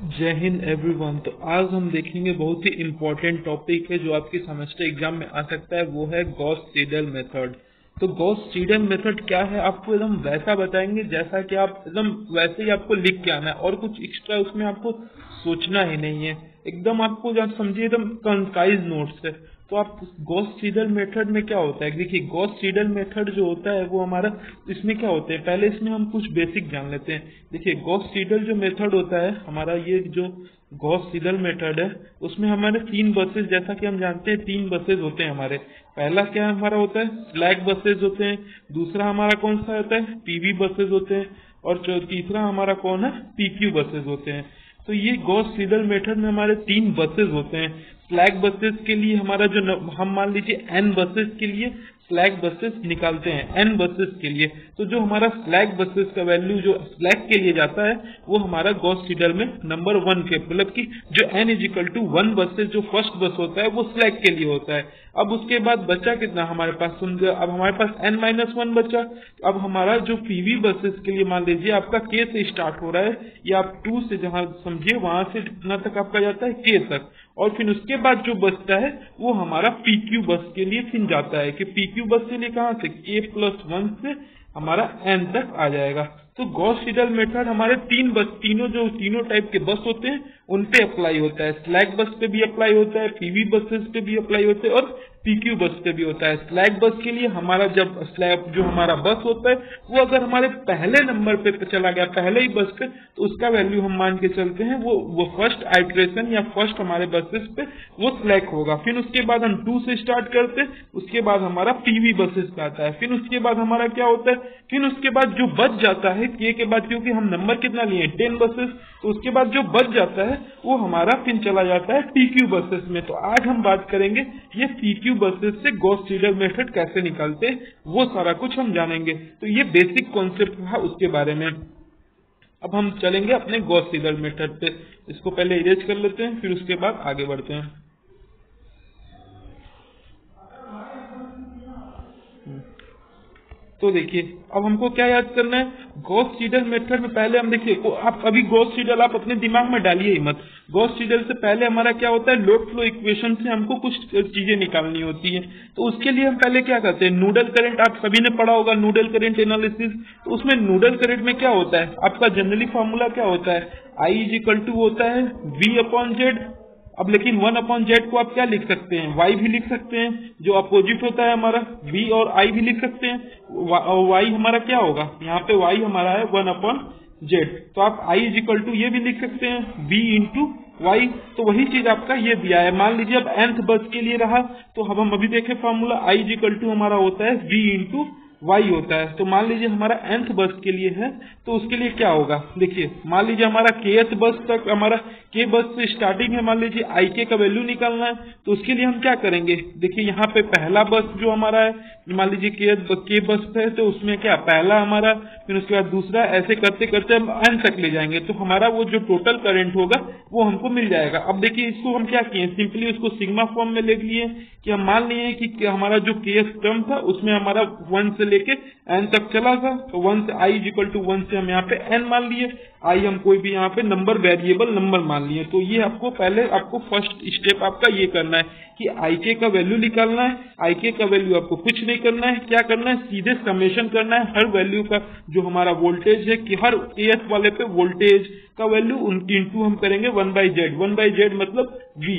जय हिंद एवरीवन। तो आज हम देखेंगे बहुत ही इम्पोर्टेंट टॉपिक है जो आपके सेमेस्टर एग्जाम में आ सकता है, वो है गॉस सीडल मेथड। तो गॉस सीडल मेथड क्या है आपको एकदम वैसा बताएंगे जैसा कि आप एकदम वैसे ही आपको लिख के आना है और कुछ एक्स्ट्रा उसमें आपको सोचना ही नहीं है। एकदम आपको जब समझिए एकदम कंसाइज नोट्स है। तो आप गॉस सीडल मेथड में क्या होता है, देखिए गॉस सीडल मेथड जो होता है वो हमारा इसमें क्या होता है, पहले इसमें हम कुछ बेसिक जान लेते हैं। देखिए गॉस सीडल जो मेथड होता है हमारा, ये जो गॉस सीडल मेथड है उसमें हमारे तीन बसेस, जैसा कि हम जानते हैं तीन बसेस होते हैं हमारे। पहला क्या हमारा होता है, स्लैक बसेस होते हैं। दूसरा हमारा कौन सा होता है, पीवी बसेस होते हैं। और तीसरा हमारा कौन है, पीक्यू बसेस होते हैं। तो ये गॉस सीडल मेथड में हमारे तीन बसेस होते हैं। स्लैक बसेस के लिए हमारा जो हम मान लीजिए एन बसेस के लिए स्लैक बसेस निकालते हैं, एन बसेस के लिए। तो जो हमारा स्लैक बसेस का वैल्यू जो स्लैक के लिए जाता है वो हमारा गॉस सीडल में नंबर 1 के, मतलब कि जो n इजिकल टू 1 बसेस जो फर्स्ट बस होता है वो स्लैक के लिए होता है। अब उसके बाद बचा कितना हमारे पास, अब हमारे पास n-1 बचा। अब हमारा जो पीवी बसेस के लिए मान लीजिए आपका k से स्टार्ट हो रहा है, या आप 2 से जहां समझिए वहां से कितना तक आपका जाता है, k तक। और फिर उसके बाद जो बचता है वो हमारा पीक्यू बस के लिए फिर जाता है, कि पीक्यू बस के लिए कहां से, k+1 से हमारा n तक आ जाएगा। तो गॉस सीडल मेथड हमारे तीनों टाइप के बस होते हैं उन पे अप्लाई होता है। स्लैक बस पे भी अप्लाई होता है, पीवी बसेस पे भी अप्लाई होता है और पीक्यू बस पे भी होता है। स्लैक बस के लिए हमारा जब स्लैक जो हमारा बस होता है वो अगर हमारे पहले नंबर पे चला गया, पहले ही बस पे, तो उसका वैल्यू हम मान के चलते हैं वो फर्स्ट आइट्रेशन या फर्स्ट हमारे बसेस पे वो स्लैक होगा। फिर उसके बाद हम 2 से स्टार्ट करते हैं, उसके बाद हमारा पीवी बसेस पे आता है। फिर उसके बाद हमारा क्या होता है, फिर उसके बाद जो बच जाता है के बाद, क्योंकि हम नंबर कितना लिए 10 बसेस, तो उसके बाद जो बच जाता है वो हमारा फिर चला जाता है पीक्यू बसेस में। तो आज हम बात करेंगे ये पीक्यू बसेस से गॉस सीडल मेथड कैसे निकालते हैं, वो सारा कुछ हम जानेंगे। तो ये बेसिक कॉन्सेप्ट था उसके बारे में। अब हम चलेंगे अपने गॉस सीडल मेथड पे। इसको पहले इरेज कर लेते हैं, फिर उसके बाद आगे बढ़ते हैं। तो देखिए अब हमको क्या याद करना है, गॉस सीडल मेथड में पहले हम देखिए, आप अभी गॉस सीडल आप अपने दिमाग में डालिए ही मत। गॉस सीडल से पहले हमारा क्या होता है, लोड फ्लो इक्वेशन से हमको कुछ चीजें निकालनी होती है। तो उसके लिए हम पहले क्या करते हैं, नोडल करंट, आप सभी ने पढ़ा होगा नोडल करंट एनालिसिस। तो उसमें नोडल करंट में क्या होता है, आपका जनरली फॉर्मूला क्या होता है, I इजिकल टू होता है V/Z। अब लेकिन 1/Z को आप क्या लिख सकते हैं, y भी लिख सकते हैं, जो अपोजिट होता है हमारा v, और i भी लिख सकते हैं। y हमारा क्या होगा, यहाँ पे y हमारा है 1/Z। तो आप i इजिकल टू ये भी लिख सकते हैं v इंटू y। तो वही चीज आपका ये दिया है। मान लीजिए अब nth बस के लिए रहा, तो हम अभी देखें फॉर्मूला i इजिकल टू हमारा होता है v इंटू y होता है। तो मान लीजिए हमारा nth बस के लिए है, तो उसके लिए क्या होगा, देखिए मान लीजिए हमारा kth बस तक, हमारा k बस से स्टार्टिंग है, मान लीजिए ik का वैल्यू निकालना है। तो उसके लिए हम क्या करेंगे, देखिए यहाँ पे पहला बस जो हमारा है, मान लीजिए k बस है, तो उसमें क्या पहला हमारा, फिर उसके बाद दूसरा, ऐसे करते करते हम n तक ले जाएंगे। तो हमारा वो जो टोटल करंट होगा वो हमको मिल जाएगा। अब देखिए इसको हम क्या किए, सिंपली उसको सिग्मा फॉर्म में लिख लिए, कि हम मान लिए कि हमारा जो kth टर्म था उसमें हमारा 1 से लेके n तक चला था। तो 1 से i इजिकल टू 1 से हम यहाँ पे n मान लिए, i हम कोई भी यहाँ पे नंबर, वेरिएबल नंबर मान लिए। तो ये आपको पहले आपको फर्स्ट स्टेप आपका ये करना है कि ik का वैल्यू निकालना है। ik का वैल्यू आपको कुछ नहीं करना है, क्या करना है, सीधे समेशन करना है हर वैल्यू का, जो हमारा वोल्टेज है कि हर kth वाले पे वोल्टेज का वैल्यू इंटू हम करेंगे 1/Z। 1/Z मतलब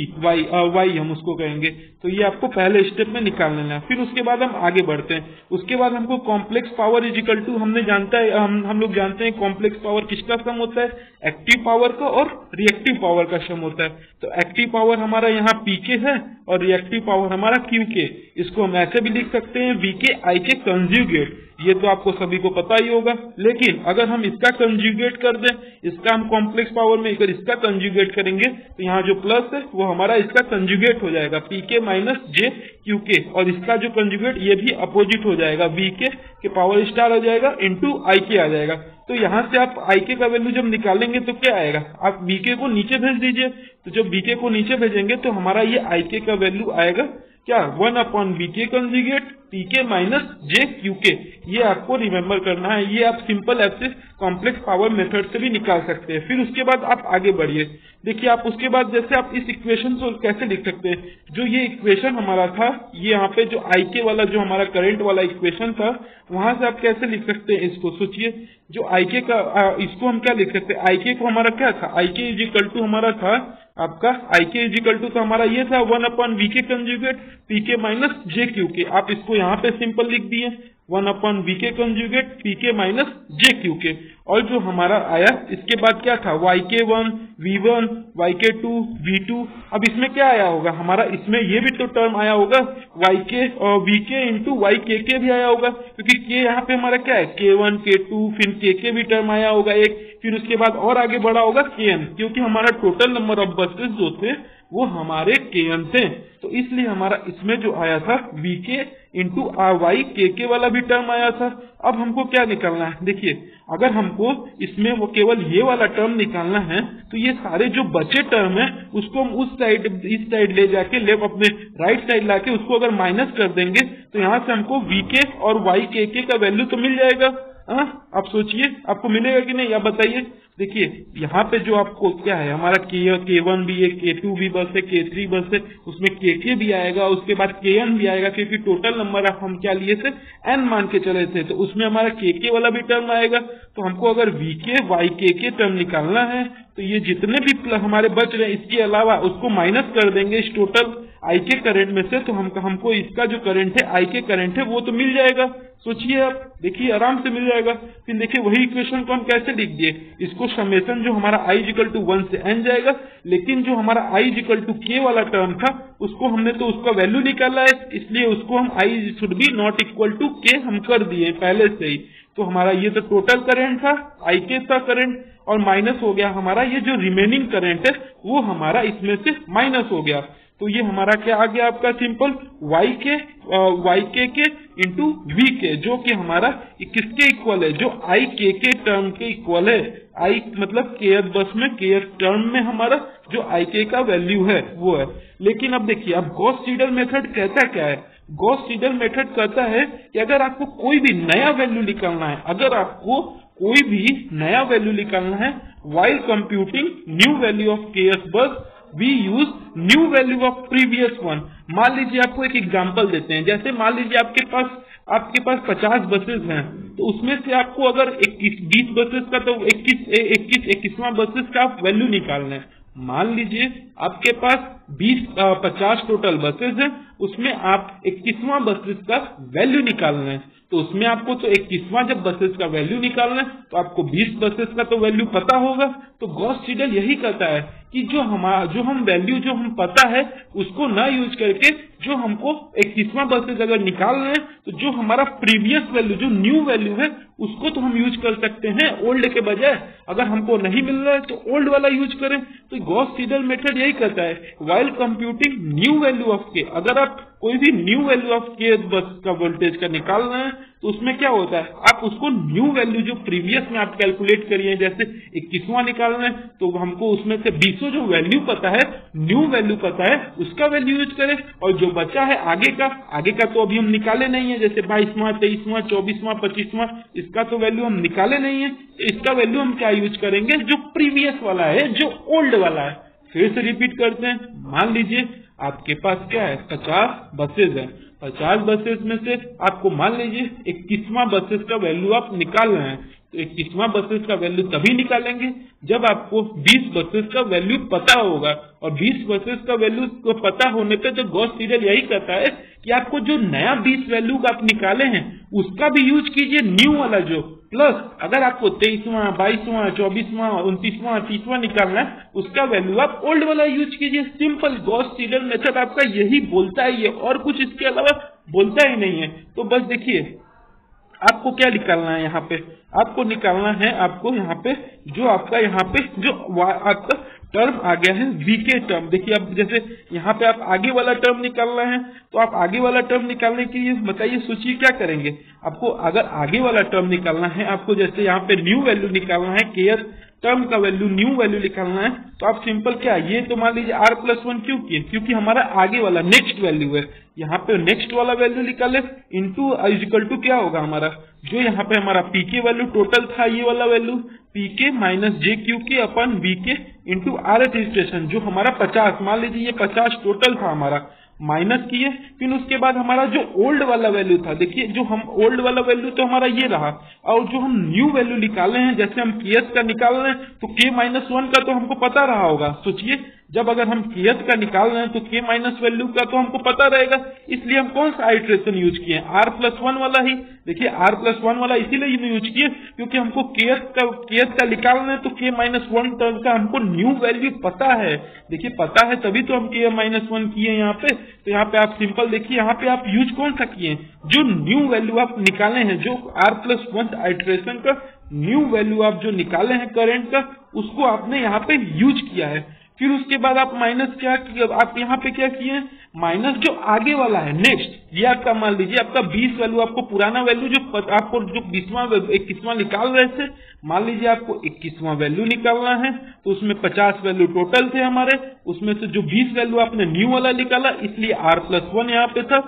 y हम उसको कहेंगे। तो ये आपको पहले स्टेप में निकाल लेना है। फिर उसके बाद हम आगे बढ़ते हैं। उसके बाद हमको कॉम्प्लेक्स पावर इजिकल टू, हमने जानता है, हम लोग जानते हैं कॉम्प्लेक्स पावर किसका सम होता है, एक्टिव पावर का और रिएक्टिव पावर का सम होता है। तो एक्टिव पावर हमारा यहाँ pk है और रिएक्टिव पावर हमारा qk। इसको हम ऐसे भी लिख सकते हैं vk ik कंज्यूगेट। ये तो आपको सभी को पता ही होगा, लेकिन अगर हम इसका कंज्यूगेट कर दें, इसका हम कॉम्प्लेक्स पावर में अगर इसका कंज्यूगेट करेंगे तो यहाँ जो प्लस है वो हमारा इसका कंज्यूगेट हो जाएगा, pk माइनस j qk। और इसका जो कंज्यूगेट ये भी अपोजिट हो जाएगा, vk के पावर स्टार आ जाएगा इंटू ik आ जाएगा। तो यहाँ से आप ik का वैल्यू जब निकालेंगे तो क्या आएगा, आप vk को नीचे भेज दीजिए। तो जब vk को नीचे भेजेंगे तो हमारा ये ik का वैल्यू आएगा क्या, 1/vk कंजुगेट पीके माइनस जे क्यूके, ये आपको रिमेम्बर करना है। ये आप सिंपल ऐसे कॉम्प्लेक्स पावर मेथड से भी निकाल सकते हैं। फिर उसके बाद आप आगे बढ़िए, देखिए आप उसके बाद जैसे आप इस इक्वेशन को कैसे लिख सकते हैं, जो ये इक्वेशन हमारा था, ये यहाँ पे जो आईके वाला जो हमारा करंट वाला इक्वेशन था, वहां से आप कैसे लिख सकते हैं इसको, सोचिए। जो आईके का इसको हम क्या लिख सकते हैं, आईके को हमारा क्या था, आईके इज इक्वल टू हमारा था आपका, आईके इज इक्वल टू तो हमारा ये था 1/वीके conjugate PK minus J Q K. आप इसको यहाँ पे सिंपल लिख दिए 1/वीके conjugate PK minus J Q K. और जो हमारा आया इसके बाद क्या था, yk1 v1 yk2 v2। अब इसमें क्या आया होगा हमारा, इसमें ये भी तो टर्म आया होगा yk और vk इंटू ykk भी आया होगा, क्योंकि k यहाँ पे हमारा क्या है k1 k2 फिर kk भी टर्म आया होगा एक, फिर उसके बाद और आगे बढ़ा होगा kn, क्योंकि हमारा टोटल नंबर ऑफ बसेस जो थे वो हमारे kn थे। तो इसलिए हमारा इसमें जो आया था vk इंटू ykk वाला भी टर्म आया था। अब हमको क्या निकालना है, देखिए अगर हमको इसमें वो केवल ये वाला टर्म निकालना है तो ये सारे जो बचे टर्म है उसको हम उस साइड इस साइड ले जाके लेफ्ट अपने राइट साइड लाके उसको अगर माइनस कर देंगे तो यहाँ से हमको vk और ykk का वैल्यू तो मिल जाएगा। आप सोचिए आपको मिलेगा कि नहीं, आप बताइए। देखिए यहाँ पे जो आपको क्या है हमारा k1 भी है, k2 भी बस है, k3 बस है, उसमें kk भी आएगा, उसके बाद kn भी आएगा, क्योंकि टोटल नंबर हम क्या लिए थे n मान के चले थे, तो उसमें हमारा kk वाला भी टर्म आएगा। तो हमको अगर vk ykk टर्म निकालना है तो ये जितने भी हमारे बच रहे हैं इसके अलावा उसको माइनस कर देंगे इस टोटल आईके करंट में से, तो हमको इसका जो करंट है आईके करंट है वो तो मिल जाएगा। सोचिए आप, देखिए आराम से मिल जाएगा। फिर देखिए वही इक्वेशन को हम कैसे लिख दिए, इसको समेशन जो हमारा i इक्वल टू 1 से n जाएगा, लेकिन जो हमारा i इक्वल टू k वाला टर्म था उसको हमने तो उसका वैल्यू निकाला है, इसलिए उसको हम i should be not equal to k हम कर दिए पहले से ही। तो हमारा ये तो टोटल करंट था, IK था करंट, और माइनस हो गया हमारा ये जो रिमेनिंग करंट है वो हमारा इसमें से माइनस हो गया। तो ये हमारा क्या आ गया आपका सिंपल YK इंटू VK, जो कि हमारा किसके इक्वल है, जो IKK टर्म के इक्वल है। I मतलब kth बस में kth टर्म में हमारा जो IK का वैल्यू है वो है। लेकिन अब देखिए अब गॉस सीडल मेथड कहता क्या है, गॉस सीडल मेथड कहता है कि अगर आपको कोई भी नया वैल्यू निकालना है, अगर आपको कोई भी नया वैल्यू निकालना है while computing new value of kth bus we use new value of previous one। मान लीजिए आपको एक एग्जांपल देते हैं, जैसे मान लीजिए आपके पास 50 बसेस हैं, तो उसमें से आपको अगर 20 बसेस का तो 21वां बसेस का वैल्यू निकालना है। मान लीजिए आपके पास 50 टोटल बसेस हैं, उसमें आप 21वां बसेस का वैल्यू निकालना है, तो उसमें आपको तो 21वां जब बसेस का वैल्यू निकालना है तो आपको 20 बसेस का तो वैल्यू पता होगा। तो गॉस सीडल यही कहता है कि जो हम वैल्यू जो हम पता है उसको ना यूज करके जो हमको 21वां बसेस अगर निकालना है तो जो हमारा प्रीवियस वैल्यू जो न्यू वैल्यू है उसको तो हम यूज कर सकते हैं ओल्ड के बजाय। अगर हमको नहीं मिल रहा है तो ओल्ड वाला यूज करें। तो गॉस सीडल मेथड यही कहता है while computing new value of K, अगर आप कोई भी न्यू वैल्यू ऑफ के बस का वोल्टेज का निकालना है तो उसमें क्या होता है, आप उसको न्यू वैल्यू जो प्रीवियस में आप कैलकुलेट करिए, जैसे 21वां निकालना है तो हमको उसमें से 20 जो वैल्यू पता है, न्यू वैल्यू पता है, उसका वैल्यू यूज करें। और जो बचा है आगे का तो अभी हम निकाले नहीं है, जैसे 22वां 23वां 24वां 25वां, इसका तो वैल्यू हम निकाले नहीं है, इसका वैल्यू हम क्या यूज करेंगे, जो प्रीवियस वाला है, जो ओल्ड वाला है। फिर से रिपीट करते हैं, मान लीजिए आपके पास क्या है 50 बसेज है, 50 बसेस में से आपको मान लीजिए 21वां बसेस का वैल्यू आप निकाल रहे हैं, तो 21वां बसेस का वैल्यू तभी निकालेंगे जब आपको 20 बसेस का वैल्यू पता होगा। और 20 बसेस का वैल्यू को पता होने पे तो गॉस सीडल यही कहता है कि आपको जो नया 20 वैल्यू का आप निकाले हैं उसका भी यूज कीजिए न्यू वाला जो, प्लस अगर आपको 23वां 22वां 24वां 29वां 30वां निकालना है उसका वैल्यू आप ओल्ड वाला यूज कीजिए। सिंपल गॉस सीडल मेथड आपका यही बोलता है, ये और कुछ इसके अलावा बोलता ही नहीं है। तो बस देखिए आपको क्या निकालना है, यहाँ पे आपको निकालना है, आपको यहाँ पे जो आपका यहाँ पे जो आपका टर्म आ गया है वीके टर्म। देखिए अब जैसे यहाँ पे आप आगे वाला टर्म निकालना है तो आप आगे वाला टर्म निकालने के लिए बताइए सोचिए क्या करेंगे। आपको अगर आगे वाला टर्म निकालना है, आपको जैसे यहाँ पे न्यू वैल्यू निकालना है केएस टर्म का वैल्यू न्यू वैल्यू निकालना है तो आप सिंपल क्या, ये तो मान लीजिए r+1 क्यों किए, क्योंकि हमारा आगे वाला नेक्स्ट वैल्यू है, यहाँ पे नेक्स्ट वाला वैल्यू निकाले इंटू इक्वल टू क्या होगा हमारा, जो यहाँ पे हमारा पीके वैल्यू टोटल था ये वाला value PK minus J Q K अपन बीके इंटू rth इटरेशन जो हमारा 50, मान लीजिए ये 50 टोटल था हमारा, माइनस किए, फिर उसके बाद हमारा जो ओल्ड वाला वैल्यू था, देखिए जो हम ओल्ड वाला वैल्यू तो हमारा ये रहा, और जो हम न्यू वैल्यू निकाले हैं, जैसे हम केएस का निकाल रहे हैं तो k-1 का तो हमको पता रहा होगा, सोचिए जब अगर हम केएस का निकाल रहे हैं तो k माइनस वैल्यू का तो हमको पता रहेगा, इसलिए हम कौन सा आइट्रेशन यूज किए, r+1 वाला ही, देखिए r+1 वाला इसीलिए यूज किए क्योंकि हमको केएस का निकाल रहे हैं तो k-1 टर्म का हमको न्यू वैल्यू पता है, देखिए पता है तभी तो हम k-1 किए यहाँ पे, तो यहाँ पे आप सिंपल देखिए यहाँ पे आप यूज कौन सा किए, जो न्यू वैल्यू आप निकाले हैं, जो r+1 आइट्रेशन का न्यू वैल्यू आप जो निकाले हैं करंट का, उसको आपने यहाँ पे यूज किया है। फिर उसके बाद आप माइनस क्या किया, आप यहाँ पे क्या किए, माइनस जो आगे वाला है नेक्स्ट, ये आपका मान लीजिए आपका 20 वैल्यू, आपको पुराना वैल्यू जो आपको जो 21वां निकाल रहे थे, मान लीजिए आपको 21वां वैल्यू निकालना है तो उसमें 50 वैल्यू टोटल थे हमारे, उसमें से जो 20 वैल्यू आपने न्यू वाला निकाला, इसलिए r+1 यहाँ पे था,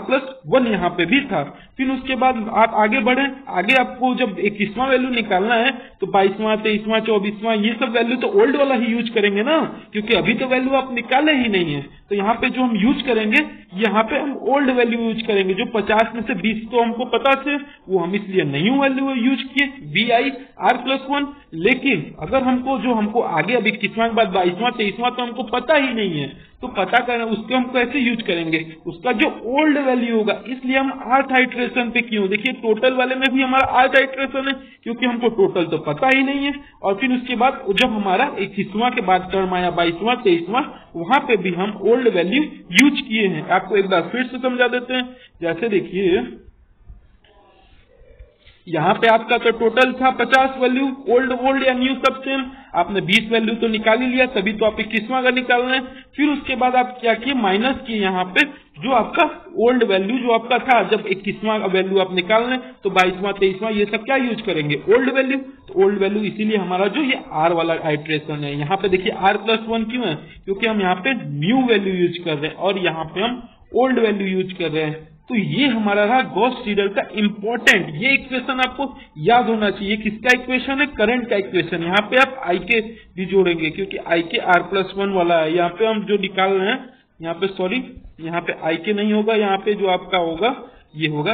r+1 यहाँ पे भी था। फिर उसके बाद आप आगे बढ़े, आगे आपको जब 21वां वैल्यू निकालना है तो 22वां 23वां 24वां ये सब वैल्यू तो ओल्ड वाला ही यूज करेंगे ना, क्योंकि अभी तो वैल्यू आप निकाले ही नहीं है, तो यहाँ पे जो हम यूज करेंगे, यहाँ पे हम ओल्ड वैल्यू यूज करेंगे, जो 50 में से 20 तो हमको पता थे, वो हम इसलिए न्यू वैल्यू यूज किए BI r+1। लेकिन अगर हमको आगे अभी 21वां के बाद 22वां 23वां तो हमको पता ही नहीं है, तो पता करना उसको हम कैसे यूज करेंगे, उसका जो ओल्ड वैल्यू होगा, इसलिए हम rth आइट्रेशन पे क्यों, देखिए टोटल वाले में भी हमारा rth आइट्रेशन है क्योंकि हमको टोटल तो पता ही नहीं है, और फिर उसके बाद जब हमारा 21वां के बाद टर्म आया 22वां 23वां, वहां पे भी हम ओल्ड वैल्यू यूज किए हैं। आपको एक बार फिर से समझा देते हैं, जैसे देखिए यहाँ पे आपका तो टोटल था 50 वैल्यू, ओल्ड या न्यू सब सेम, आपने 20 वैल्यू तो निकाल ही लिया, तभी तो आप 21वां का निकाल रहे हैं। फिर उसके बाद आप क्या किए, माइनस किए यहाँ पे जो आपका ओल्ड वैल्यू जो आपका था, जब 21वां का वैल्यू आप निकाल रहे हैं तो 22वां 23वां ये सब क्या यूज करेंगे, ओल्ड वैल्यू, तो ओल्ड वैल्यू इसीलिए हमारा जो ये r वाला आइट्रेशन है, यहाँ पे देखिए r+1 क्यों है, क्योंकि हम यहाँ पे न्यू वैल्यू यूज कर रहे हैं और यहाँ पे हम ओल्ड वैल्यू यूज कर रहे हैं। तो ये हमारा रहा गॉस सीडल का इंपॉर्टेंट, ये इक्वेशन आपको याद होना चाहिए, किसका इक्वेशन है, करंट का इक्वेशन। यहाँ पे आप IK भी जोड़ेंगे क्योंकि IK r+1 वाला है, यहाँ पे हम जो निकाल रहे हैं, यहाँ पे सॉरी यहाँ पे IK नहीं होगा, यहाँ पे जो आपका होगा ये होगा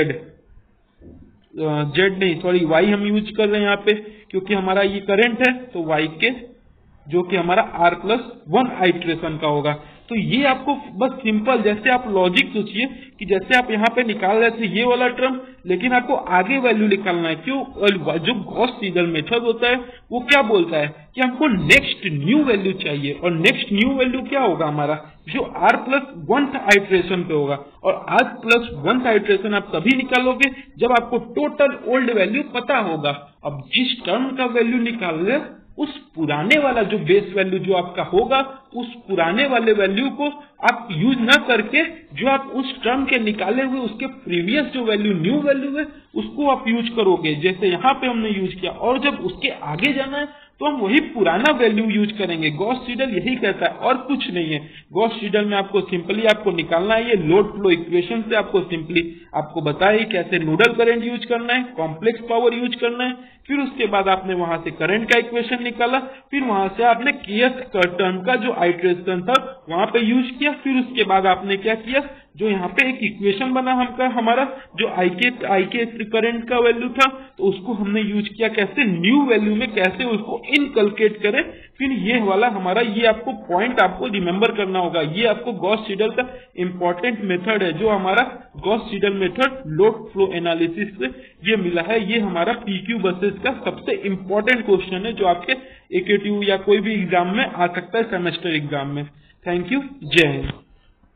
Z नहीं सॉरी Y हम यूज कर रहे हैं यहाँ पे, क्योंकि हमारा ये करंट है तो YK जो कि हमारा r+1 आइट्रेशन का होगा। तो ये आपको बस सिंपल, जैसे आप लॉजिक सोचिए कि जैसे आप यहाँ पे निकाल रहे थे ये वाला टर्म, लेकिन आपको आगे वैल्यू निकालना है, क्यों, जो गॉस सीडल मेथड होता है वो क्या बोलता है कि हमको नेक्स्ट न्यू वैल्यू चाहिए, और नेक्स्ट न्यू वैल्यू क्या होगा हमारा, जो r+1 आइट्रेशन पे होगा, और r+1 आइट्रेशन आप तभी निकालोगे जब आपको टोटल ओल्ड वैल्यू पता होगा। अब जिस टर्म का वैल्यू निकाल रहे उस पुराने वाला जो बेस वैल्यू जो आपका होगा, उस पुराने वाले वैल्यू को आप यूज ना करके जो आप उस टर्म के निकाले हुए उसके प्रीवियस जो वैल्यू न्यू वैल्यू है उसको आप यूज करोगे, जैसे यहाँ पे हमने यूज किया, और जब उसके आगे जाना है तो हम वही पुराना वैल्यू यूज करेंगे। गॉस सीडल यही कहता है और कुछ नहीं है। गॉस सीडल में आपको सिंपली आपको निकालना है, ये लोड फ्लो इक्वेशन से आपको सिंपली आपको बताया कैसे नोडल करंट यूज करना है, कॉम्प्लेक्स पावर यूज करना है, फिर उसके बाद आपने वहां से करंट का इक्वेशन निकाला, फिर वहां से आपने केएस टर्म का जो आइट्रेशन था वहां पे यूज किया, फिर उसके बाद आपने क्या किया, जो यहाँ पे एक इक्वेशन बना हमारा जो IK करंट का वैल्यू था, तो उसको हमने यूज किया कैसे, न्यू वैल्यू में कैसे उसको इनकलकेट करें। फिर ये वाला हमारा, ये आपको पॉइंट आपको रिमेम्बर करना होगा, ये आपको गॉस सीडल का इंपॉर्टेंट मेथड है, जो हमारा Gauss Seidel method load flow analysis से ये मिला है। ये हमारा PQ बसेस का सबसे इंपॉर्टेंट क्वेश्चन है, जो आपके AKTU या कोई भी एग्जाम में आ सकता है, सेमेस्टर एग्जाम में। थैंक यू, जय हिंद।